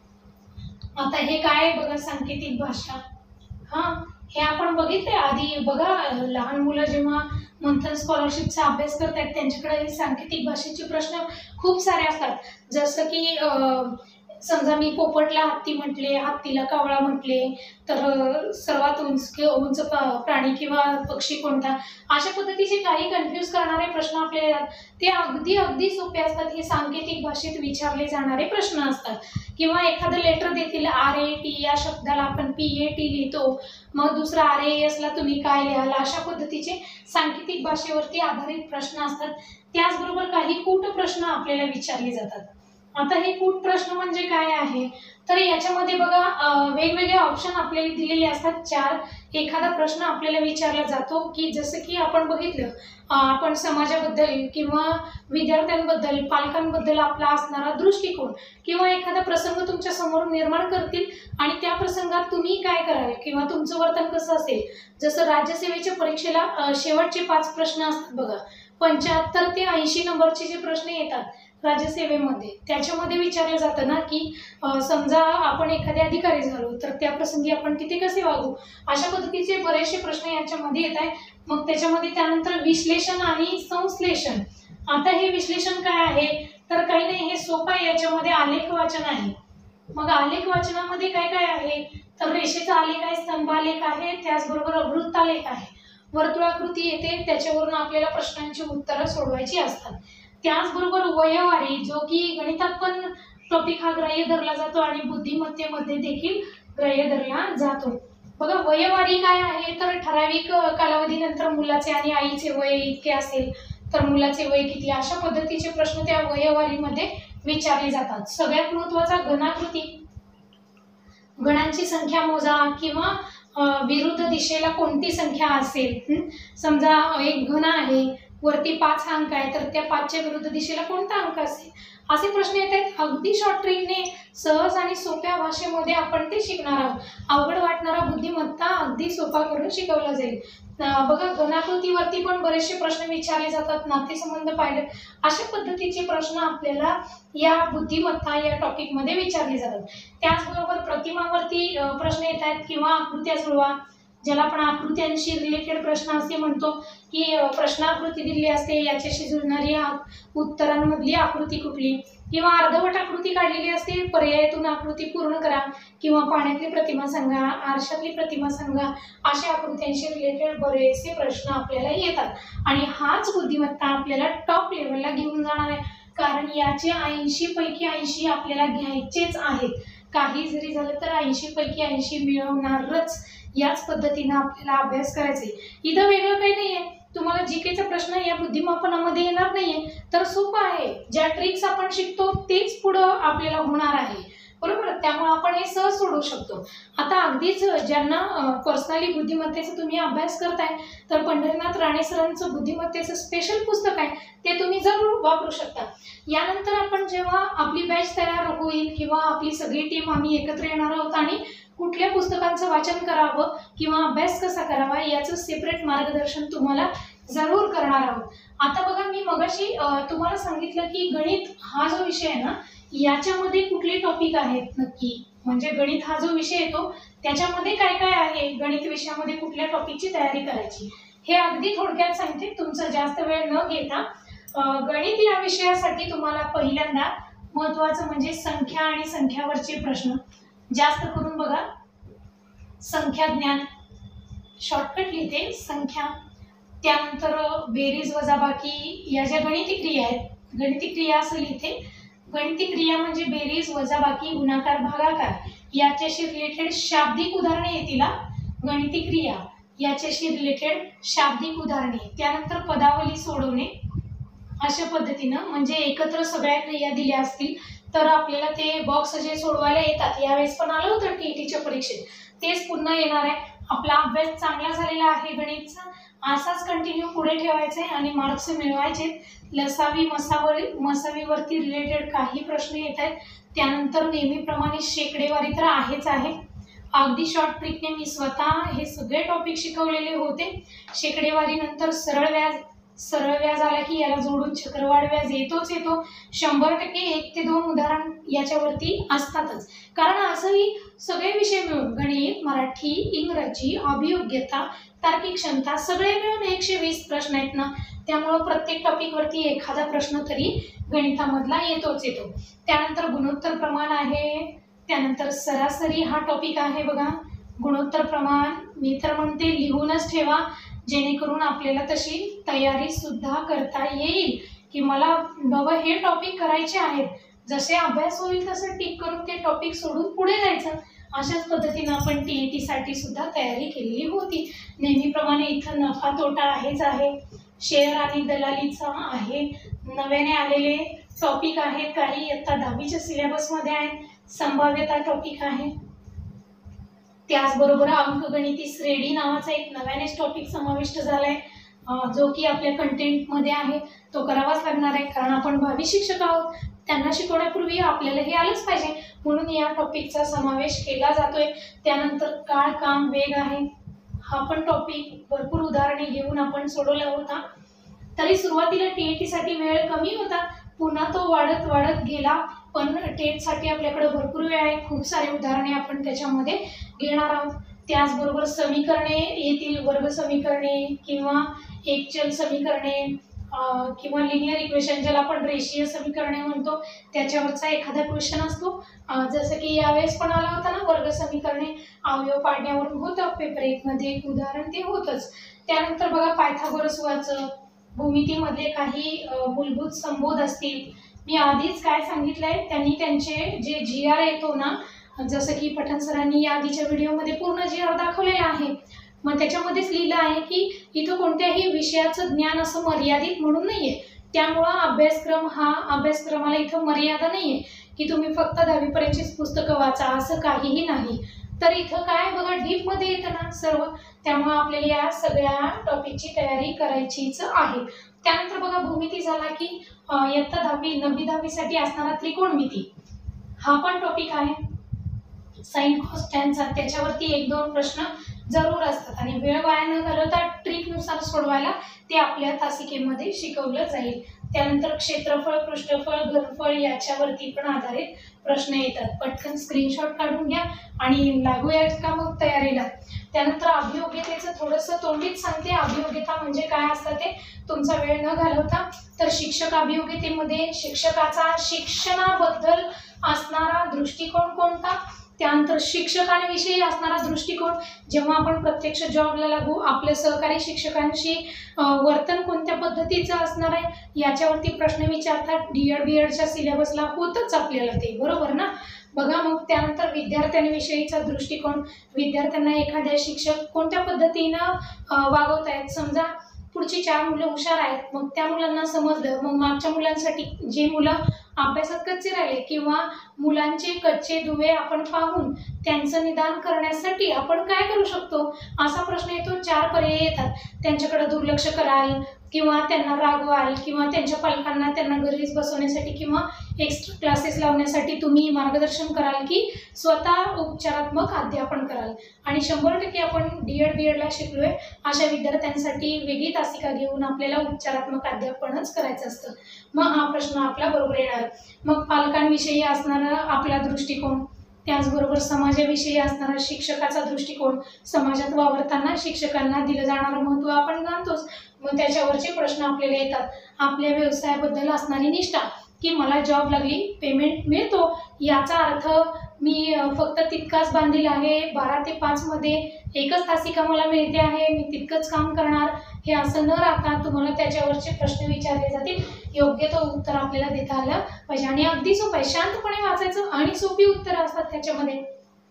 आता हे काय बघा, सांकेतिक भाषा. हा, हे आपण बघितले आधी बघा, लहान मुलं जेव्हा मंथन स्कॉलरशिपचा अभ्यास करतात त्यांच्याकडे सांकेतिक भाषेचे प्रश्न खूप सारे असतात. जसं की समजा मी पोपटला हत्ती म्हटले, हत्तीला कावळा म्हटले, तर सर्वात उंच उंच प्राणी किंवा पक्षी कोणता, अशा पद्धतीचे काही कन्फ्यूज करणारे प्रश्न आपल्याला येतात. ते अगदी अगदी सोपे असतात. हे सांकेतिक भाषेत विचारले जाणारे प्रश्न असतात. किंवा एखादं लेटर देतील, आर ए टी या शब्दाला आपण पी ए टी लिहितो, मग दुसरा आर ए एस ला तुम्ही काय लिहाल, अशा पद्धतीचे सांकेतिक भाषेवरती आधारित प्रश्न असतात. त्याचबरोबर काही कूट प्रश्न आपल्याला विचारले जातात. आता हे कूट प्रश्न म्हणजे काय आहे, तर याच्यामध्ये बघा वेगवेगळे ऑप्शन आपल्याला दिलेले असतात चार. एखादा प्रश्न आपल्याला विचारला जातो की जसं की आपण बघितलं, आपण समाजाबद्दल किंवा विद्यार्थ्यांबद्दल, पालकांबद्दल आपला असणारा दृष्टिकोन किंवा एखादा प्रसंग तुमच्या समोर निर्माण करतील आणि त्या प्रसंगात तुम्ही काय कराल किंवा तुमचं वर्तन कसं असेल. जसं राज्यसेवेच्या परीक्षेला शेवटचे पाच प्रश्न असतात बघा, पंच्याहत्तर ते ऐंशी नंबरचे जे प्रश्न येतात राज्यसेवेमध्ये, त्याच्यामध्ये विचारलं जातं ना की समजा आपण एखादे अधिकारी झालो तर त्या प्रसंगी आपण तिथे कसे वागू, अशा पद्धतीचे बरेचसे प्रश्न याच्यामध्ये येत आहे. मग त्याच्यामध्ये त्यानंतर विश्लेषण आणि संश्लेषण. आता हे विश्लेषण काय आहे, तर काही नाही, हे सोपं आहे. याच्यामध्ये आलेख वाचन आहे. मग आलेख वाचनामध्ये काय काय आहे, तर रेषेचा आलेख आहे, स्तंभालेख आहे, त्याचबरोबर वृत्तालेख आहे. वर्तुळाकृती येते, त्याच्यावरून आपल्याला प्रश्नांची उत्तरं सोडवायची असतात. त्याचबरोबर वयवारी, जो की गणितात पण टॉपिक हा ग्राह्य धरला जातो आणि बुद्धिमत्तेमध्ये देखील ग्राह्य धरला जातो. बघा वयवारी काय आहे, तर ठराविक कालावधीनंतर मुलाचे आणि आईचे वय इतके असेल तर मुलाचे वय किती, अशा पद्धतीचे प्रश्न त्या वयवारीमध्ये विचारले जातात. सगळ्यात महत्त्वाचा घनाकृती, गणांची संख्या मोजा किंवा विरुद्ध दिशेला कोणती संख्या असेल. समजा एक घन आहे, वरती पाच अंक आहे, तर त्या पाचच्या विरुद्ध दिशेला कोणता अंक असेल, असे प्रश्न येत आहेत. अगदी शॉर्ट ट्रिकने सहज आणि सोप्या भाषेमध्ये आपण ते शिकणार आहोत. अवघड वाटणारा बुद्धिमत्ता अगदी सोपा करून शिकवला जाईल. बघा घनाकृतीवरती पण बरेचसे प्रश्न विचारले जातात, नातेसंबंध पाहिले, अशा पद्धतीचे प्रश्न आपल्याला या बुद्धिमत्ता या टॉपिक मध्ये विचारले जातात. त्याचबरोबर प्रतिमावरती प्रश्न येत आहेत किंवा आकृत्या जुळवा, ज्याला आपण आकृत्यांशी रिलेटेड प्रश्न असे म्हणतो, की प्रश्नाकृती दिली असते, याच्याशी जुळणारी उत्तरांमधली आकृती कुठली, किंवा अर्धवट आकृती काढलेली असते, पर्यायातून आकृती पूर्ण करा, किंवा पाण्यातली प्रतिमा सांगा, आरशातली प्रतिमा सांगा, अशा आकृत्यांशी रिलेटेड बरेचसे प्रश्न आपल्याला येतात. आणि हाच बुद्धिमत्ता आपल्याला टॉप लेवलला घेऊन जाणार आहे, कारण याचे ऐंशी पैकी ऐंशी आपल्याला घ्यायचेच आहेत. काही जरी झालं तर ऐंशी पैकी ऐंशी मिळवणारच. याच पद्धतीने आपल्याला अभ्यास करायचा आहे. इथं वेगळं काही नाहीये. तुम्हाला जीकेचा प्रश्न या बुद्धिमापनामध्ये येणार नाहीये, तर सोपं आहे. ज्या ट्रिक्स आपण शिकतो तेच पुढं आपल्याला होणार आहे, बरोबर. त्यामुळे आपण हे सहज सोडवू शकतो. आता अगदीच ज्यांना पर्सनली बुद्धिमत्तेचा तुम्ही अभ्यास करताय, तर पंढरीनाथ राणे सरांचं बुद्धिमत्तेचं स्पेशल पुस्तक आहे, ते तुम्ही जरूर वापरू शकता. यानंतर आपण जेव्हा आपली बॅच तयार होईल किंवा आपली सगळी टीम आम्ही एकत्र येणार आहोत आणि कुठल्या पुस्तकांचं वाचन करावं किंवा अभ्यास कसा करावा याचं सेपरेट मार्गदर्शन तुम्हाला जरूर करणार आहोत. आता बघा, मी मगाशी तुम्हाला सांगितलं की गणित हा जो विषय आहे ना, याच्यामध्ये कुठले टॉपिक आहेत नक्की, म्हणजे गणित हा जो विषय येतो त्याच्यामध्ये काय काय आहे, गणित विषयामध्ये कुठल्या टॉपिकची तयारी करायची, हे अगदी थोडक्यात सांगते, तुमचा जास्त वेळ न घेता. गणित या विषयासाठी तुम्हाला पहिल्यांदा महत्त्वाचं म्हणजे संख्या आणि संख्यावरचे प्रश्न जास्त करून बघा. संख्या ज्ञान, शॉर्टकट लिहिते संख्या, त्यानंतर बेरीज वजाबाकी, या ज्या गणिती क्रिया आहेत, गणिती क्रिया असं लिहिते. गणिती क्रिया म्हणजे बेरीज वजाबाकी गुणाकार भागाकार, याच्याशी रिलेटेड शाब्दिक उदाहरणे येतील. गणिती क्रिया याच्याशी रिलेटेड शाब्दिक उदाहरणे, त्यानंतर पदावली सोडवणे, अशा पद्धतीनं म्हणजे एकत्र सगळ्या क्रिया दिल्या असतील तर आपल्याला ते बॉक्स जे सोडवायला येतात. यावेळेस पण आलं होतं टीईटीच्या परीक्षेत, तेच पुन्हा येणार आहे. आपला अभ्यास चांगला झालेला आहे गणितचा, असाच कंटिन्यू पुढे ठेवायचा आहे आणि मार्क्स मिळवायचे. लसावी मसावरी मसावीवरती रिलेटेड काही प्रश्न येत आहेत. त्यानंतर नेहमीप्रमाणे शेकडेवारी तर आहेच आहे. अगदी शॉर्ट ट्रिकने मी स्वतः हे सगळे टॉपिक शिकवलेले होते. शेकडेवारी नंतर सरळ व्याज, सरळ व्याज आला की याला जोडून चक्रवाढ व्याज येतोच येतो. शंभर टक्के एक ते दोन उदाहरण याच्यावरती असतातच, कारण असंही सगळे विषय मिळून गणित, मराठी, इंग्रजी, अभियोग्यता, तार्किक क्षमता सगळे मिळून एकशे वीस प्रश्न आहेत ना, त्यामुळे प्रत्येक टॉपिक वरती एखादा प्रश्न तरी गणितामधला येतोच येतो. त्यानंतर गुणोत्तर प्रमाण आहे, त्यानंतर सरासरी हा टॉपिक आहे बघा. गुणोत्तर प्रमाण मी तर म्हणते लिहूनच ठेवा, जेणेकरून आपल्याला तशी तयारी सुद्धा करता येईल की मला बाबा हे टॉपिक करायचे आहेत. जसे अभ्यास होईल तसं टिक करून ते टॉपिक सोडून पुढे जायचं. अशाच पद्धतीने आपण टीईटी साठी सुद्धा तयारी केलेली होती. नेहमीप्रमाणे इथं नफा तोटा आहेच आहे, शेअर आणि दलालीचा आहे, नव्याने आलेले टॉपिक आहेत, काही इयत्ता दहावीच्या सिलेबसमध्ये आहेत, संभाव्यता टॉपिक आहे. त्याचबरोबर अंकगणिती श्रेणी नावाचा एक नव्यानेच टॉपिक समाविष्ट झालाय, जो की आपल्या कंटेंटमध्ये आहे. तो करावाच लागणार आहे, कारण आपण भावी शिक्षक आहोत. त्यांना शिकवण्यापूर्वी आपल्याला हे आलंच पाहिजे, म्हणून या टॉपिकचा समावेश केला जातोय. त्यानंतर काळ काम वेग आहे, हा पण टॉपिक भरपूर उदाहरणे घेऊन आपण सोडवला होता. तरी सुरुवातीला टीईटी साठी वेळ कमी होता, पुन्हा तो वाढत वाढत गेला. पण टेट साठी आपल्याकडे भरपूर वेळ आहे, खूप सारे उदाहरणे आपण त्याच्यामध्ये घेणार आहोत. त्याचबरोबर समीकरणे येतील, वर्ग समीकरणे किंवा एकचल समीकरणे, अं, किंवा लिनियर इक्वेशन ज्याला आपण रेषीय समीकरणे म्हणतो त्याच्यावरचा एखादा क्वेश्चन असतो. अं, जसं की यावेळेस पण आला होता ना वर्ग समीकरणे अवयव पाडण्यावरून होतं पेपर एक मध्ये एक उदाहरण ते होतच. त्यानंतर बघा पायथागोरस वाचक, भूमितीमधले काही अं, मूलभूत संबोध असतील. मी आधीच काय सांगितलंय त्यांनी त्यांचे जे जी आर येतो ना, जसं की पठाण सरांनी या आधीच्या व्हिडिओमध्ये पूर्ण जी आर दाखवलेला आहे. मग त्याच्यामध्येच लिहिलं आहे की इथं कोणत्याही विषयाचं ज्ञान असं मर्यादित म्हणून नाहीये. त्यामुळं अभ्यासक्रम हा अभ्यासक्रमाला इथं मर्यादा नाहीये की तुम्ही फक्त दहावीपर्यंतचीच पुस्तकं वाचा असं काहीही नाही. तर इथं काय बघा डीपमध्ये येतं ना सर्व, त्यामुळे आपल्याला या सगळ्या टॉपिकची तयारी करायचीच आहे. त्यानंतर बघा भूमिती झाला की इयत्ता दहावी नववी दहावीसाठी असणारा त्रिकोणमिती हा पण टॉपिक आहे. साइन कॉस टॅनचा त्याच्यावरती एक दोन प्रश्न जरूर असतात आणि वेळ वाया न घालवता ट्रिकनुसार सोडवायला ते आपल्या तासिकेमध्ये शिकवलं जाईल. त्यानंतर क्षेत्रफळ, पृष्ठफळ, घनफळ याच्यावरती पण आधारित प्रश्न येतात. पटकन स्क्रीनशॉट काढून घ्या आणि लागूयात का मग तयारीला. त्यानंतर अभियोग्यतेचं थोडंसं तोंडीच सांगते. अभियोग्यता म्हणजे काय असतं ते तुमचा वेळ न घालवता. तर शिक्षक अभियोग्यतेमध्ये शिक्षकाचा शिक्षणाबद्दल असणारा दृष्टिकोन कोणता, त्यानंतर शिक्षकांविषयी असणारा दृष्टिकोन, जेव्हा आपण प्रत्यक्ष जॉबला लागू आपल्या सहकारी शिक्षकांशी वर्तन कोणत्या पद्धतीचं असणार आहे याच्यावरती प्रश्न विचारतात. डी एड बी एडच्या सिलेबसला होतच आपल्याला ते, बरोबर ना. बघा मग त्यानंतर विद्यार्थ्यांविषयीचा दृष्टिकोन, विद्यार्थ्यांना एखाद्या शिक्षक कोणत्या पद्धतीनं वागवतायत. समजा पुढची चार मुलं हुशार आहेत, मग त्या मुलांना समजलं, मग मागच्या मुलांसाठी जे मुलं अभ्यासात कच्चे राहिले किंवा मुलांचे कच्चे दुवे आपण पाहून त्यांचं निदान करण्यासाठी आपण काय करू शकतो असा प्रश्न येतो. चार पर्याय येतात. त्यांच्याकडे दुर्लक्ष कराल किंवा त्यांना रागवाल किंवा त्यांच्या पालकांना त्यांना घरीच बसवण्यासाठी किंवा एक्स्ट्रा क्लासेस लावण्यासाठी तुम्ही मार्गदर्शन कराल की स्वतः उपचारात्मक अध्यापन कराल. आणि शंभर टक्के आपण डी एड बी एडला शिकलोय अशा विद्यार्थ्यांसाठी वेगळी तासिका घेऊन आपल्याला उपचारात्मक अध्यापनच करायचं असतं. मग हा प्रश्न आपला बरोबर येणार. मग पालकांविषयी असणारा आपला दृष्टिकोन, त्याचबरोबर समाजाविषयी असणारा शिक्षकाचा दृष्टिकोन, समाजात वावरताना शिक्षकांना दिलं जाणारं महत्त्व आपण जाणतोच. मग त्याच्यावरचे प्रश्न आपल्याला येतात. आपल्या व्यवसायाबद्दल असणारी निष्ठा की मला जॉब लागली पेमेंट मिळतो याचा अर्थ मी फक्त तितकाच बांधील आहे, बारा ते पाच मध्ये एकच तासिका मला मिळते आहे, मी तितकंच काम करणार, हे असं न राहता तुम्हाला त्याच्यावरचे प्रश्न विचारले जातील. योग्य तो उत्तर आपल्याला देता आलं पाहिजे आणि अगदी सोपं शांतपणे वाचायचं आणि सोपी उत्तरं असतात त्याच्यामध्ये.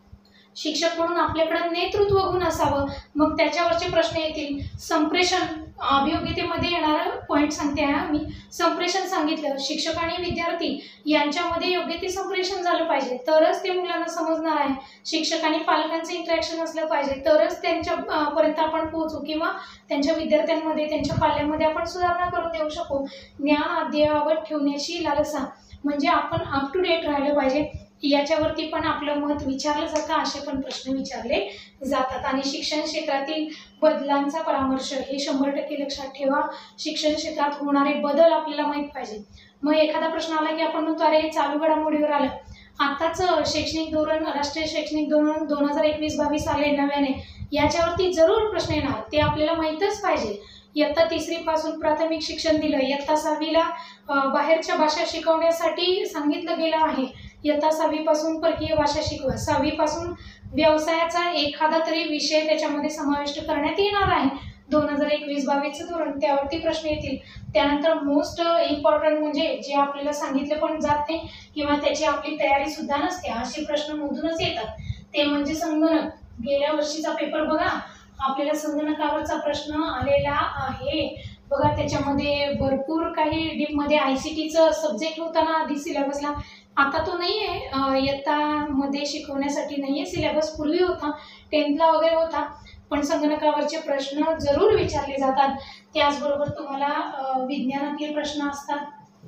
शिक्षक म्हणून आपल्याकडे नेतृत्व गुण असावं, मग त्याच्यावरचे प्रश्न येतील. संप्रेषण अभियोग्यतेमध्ये येणारा पॉईंट सांगते आहे मी. संप्रेषण सांगितलं, शिक्षक आणि विद्यार्थी यांच्यामध्ये योग्य ते संप्रेषण झालं पाहिजे तरच ते मुलांना समजणार आहे. शिक्षक आणि पालकांचं इंटरॅक्शन असलं पाहिजे तरच त्यांच्या पर्यंत आपण पोहोचू किंवा त्यांच्या विद्यार्थ्यांमध्ये त्यांच्या पाल्यांमध्ये आपण सुधारणा करून देऊ शकू. ज्ञान अद्ययावत ठेवण्याची लालसा म्हणजे आपण अप टू डेट राहिलं पाहिजे. याच्यावरती पण आपलं मत विचारलं जातं, असे पण प्रश्न विचारले जातात. आणि शिक्षण क्षेत्रातील बदलांचा परामर्श हे शंभर टक्के लक्षात ठेवा. शिक्षण क्षेत्रात होणारे बदल आपल्याला माहीत पाहिजे. मग एखादा प्रश्न आला की आपण म्हणतो अरे चालू घडामोडीवर आलं. आताच शैक्षणिक धोरण राष्ट्रीय शैक्षणिक धोरण दोन हजार एकवीस बावीस आले नव्याने, याच्यावरती जरूर प्रश्न येणार, ते आपल्याला माहीतच पाहिजे. इयत्ता तिसरी पासून प्राथमिक शिक्षण दिलं, इयत्ता सहावीला बाहेरच्या भाषा शिकवण्यासाठी सांगितलं गेलं आहे. इयत्ता सहावी पासून परकीय भाषा शिकवा, सहावी पासून व्यवसायाचा एखादा तरी विषय त्याच्यामध्ये समाविष्ट करण्यात येणार आहे. दोन हजार एकवीस बावीसचं धोरण त्यावरती प्रश्न येतील. त्यानंतर मोस्ट इम्पॉर्टंट म्हणजे जे आपल्याला सांगितलं पण जात नाही किंवा त्याची आपली तयारी सुद्धा नसते असे प्रश्न मधूनच येतात, ते म्हणजे संगणक. गेल्या वर्षीचा पेपर बघा, आपल्याला संगणकावरचा प्रश्न आलेला आहे बघा. त्याच्यामध्ये भरपूर काही डीपमध्ये आय सी टीचं सब्जेक्ट होता ना आधी सिलेबसला, आता तो नाही आहे इयत्तामध्ये शिकवण्यासाठी नाही आहे सिलेबस, पूर्वी होता टेन्थला वगैरे होता. पण संगणकावरचे प्रश्न जरूर विचारले जातात. त्याचबरोबर तुम्हाला विज्ञानातले प्रश्न असतात.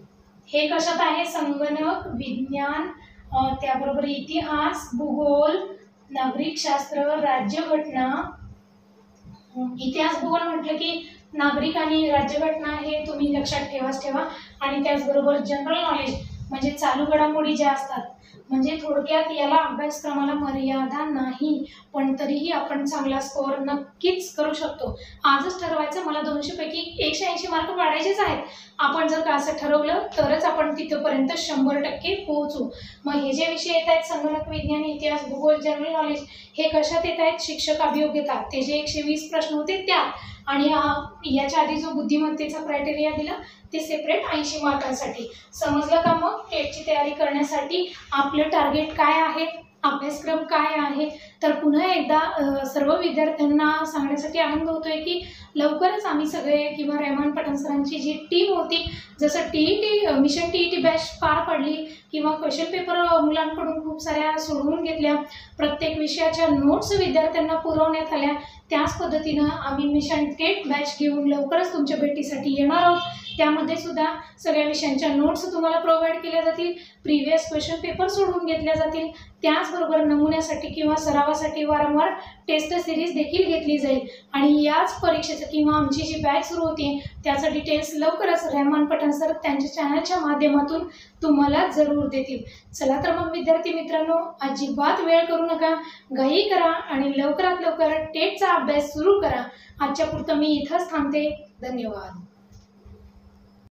हे कशात आहे, संगणक विज्ञान, त्याबरोबर इतिहास, भूगोल, नागरिकशास्त्र, राज्यघटना. इतिहास भूगोल म्हटलं की नागरिक आणि राज्यघटना हे तुम्ही लक्षात ठेवाच ठेवा. आणि त्याचबरोबर जनरल नॉलेज म्हणजे चालू घडामोडी ज्या असतात, म्हणजे थोडक्यात याला अभ्यासक्रमाला मर्यादा नाही, पण तरीही आपण चांगला स्कोअर नक्कीच करू शकतो. आजच ठरवायचं मला दोनशे पैकी एकशे ऐंशी मार्क पाडायचेच आहेत. आपण जर का असं ठरवलं तरच आपण तिथपर्यंत शंभर टक्के पोहोचू. मग हे जे विषय येत आहेत संगणक विज्ञान, इतिहास, भूगोल, जनरल नॉलेज, हे कशात येत आहेत? शिक्षक अभियोग्यता, ते जे एकशे वीस प्रश्न होते त्यात, आणि याच्या आधी जो बुद्धिमत्तेचा क्रायटेरिया दिला ते सेपरेट ऐंशी मार्कांसाठी. समजलं का? मग टेटची तयारी करण्यासाठी आपलं टार्गेट काय आहे, अभ्यासक्रम काय आहे? तर पुन्हा एकदा सर्व विद्यार्थ्यांना सांगण्यासाठी आनंद होतोय की लवकरच आम्ही सगळे किंवा रेहमान पठाण सरांची जी टीम होती, जसं T E T mission T E T batch पार पडली किंवा क्वेश्चन पेपर मुलांकडून खूप साऱ्या सोडवून घेतल्या, प्रत्येक विषयाच्या नोट्स विद्यार्थ्यांना पुरवण्यात आल्या, त्याच पद्धतीनं आम्ही मिशन टेट बॅच घेऊन लवकरच तुमच्या भेटीसाठी येणार आहोत. त्यामध्ये सुद्धा सगळ्या विषयांच्या नोट्स तुम्हाला प्रोव्हाइड केल्या जातील, प्रिव्हियस क्वेश्चन पेपर सोडवून घेतल्या जातील, त्याचबरोबर नमुन्यासाठी किंवा सरावासाठी वारंवार टेस्ट सिरीज देखील घेतली जाईल. आणि याच परीक्षेचं किंवा आमची जी बॅच सुरू होती त्याचं डिटेल्स लवकरच रेहमान पठाण सर त्यांच्या चॅनलच्या माध्यमातून तुम्हाला जरूर देतील. चला तर मग विद्यार्थी मित्रांनो, अजिबात वेळ करू नका, घाई करा आणि लवकरात लवकर टेटचा अभ्यास सुरू करा. आजच्या पुरतं मी इथंच थांबते. धन्यवाद.